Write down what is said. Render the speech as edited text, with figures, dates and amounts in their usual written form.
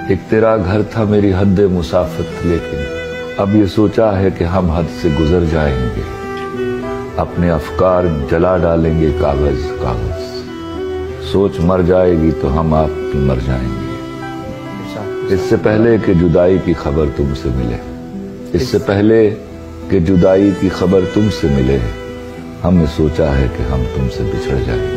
एक तेरा घर था मेरी हद मुसाफत, लेकिन अब ये सोचा है कि हम हद से गुजर जाएंगे। अपने अफकार जला डालेंगे कागज कागज, सोच मर जाएगी तो हम आप भी मर जाएंगे। इससे पहले कि जुदाई की खबर तुमसे मिले, इससे पहले कि जुदाई की खबर तुमसे मिले, हमने सोचा है कि हम तुमसे बिछड़ जाएंगे।